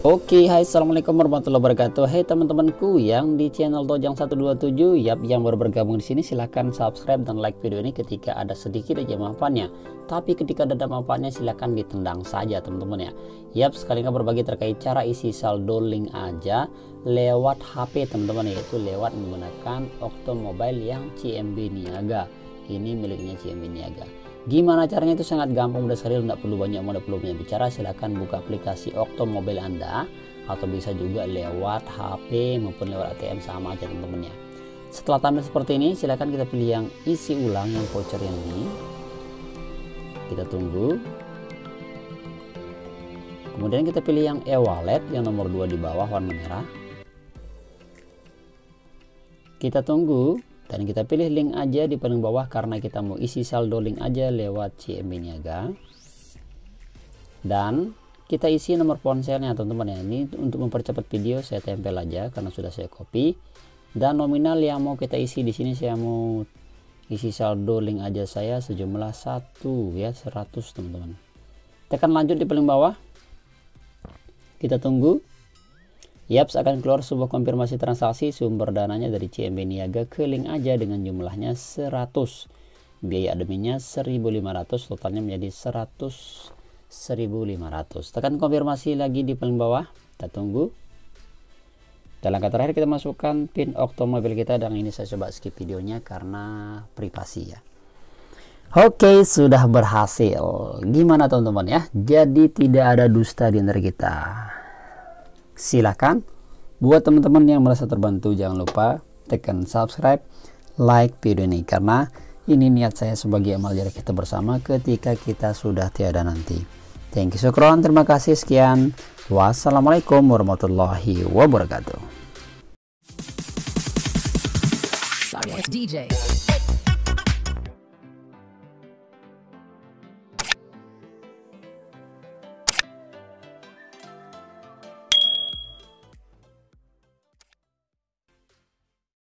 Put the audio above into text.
Oke, hai, assalamualaikum warahmatullahi wabarakatuh. Hai teman-temanku yang di channel Tojang 127, yang baru bergabung di sini, silahkan subscribe dan like video ini ketika ada sedikit aja manfaatnya. Tapi ketika ada manfaatnya silahkan ditendang saja teman-teman ya. Sekali berbagi terkait cara isi saldo link aja lewat HP teman-teman, yaitu lewat menggunakan Okto Mobile yang CMB Niaga. Ini miliknya CMB Niaga. Gimana caranya? Itu sangat gampang, mudah sekali, tidak perlu banyak bicara. Silahkan buka aplikasi Okto Mobile Anda, atau bisa juga lewat HP maupun lewat ATM, sama aja teman-teman ya. Setelah tampil seperti ini, silahkan kita pilih yang isi ulang, yang voucher yang ini. Kita tunggu. Kemudian kita pilih yang e-wallet yang nomor 2 di bawah warna merah. Kita tunggu. Dan kita pilih link aja di paling bawah karena kita mau isi saldo link aja lewat CMB Niaga. Dan kita isi nomor ponselnya teman-teman ya. Ini untuk mempercepat video saya tempel aja karena sudah saya copy. Dan nominal yang mau kita isi di sini, saya mau isi saldo link aja saya sejumlah 100 teman-teman. Tekan lanjut di paling bawah. Kita tunggu. Akan keluar sebuah konfirmasi transaksi sumber dananya dari CMB Niaga ke link aja dengan jumlahnya 100. Biaya adminnya 1.500, totalnya menjadi 100.500. Tekan konfirmasi lagi di paling bawah. Kita tunggu. Dan langkah terakhir kita masukkan pin Okto Mobile kita, dan ini saya coba skip videonya karena privasi ya. Oke, sudah berhasil. Gimana teman-teman ya? Jadi tidak ada dusta di antara kita. Silahkan buat teman-teman yang merasa terbantu, jangan lupa tekan subscribe, like video ini, karena ini niat saya sebagai amal jariah kita bersama ketika kita sudah tiada nanti. Thank you, syukron, terima kasih, sekian, wassalamualaikum warahmatullahi wabarakatuh. DJ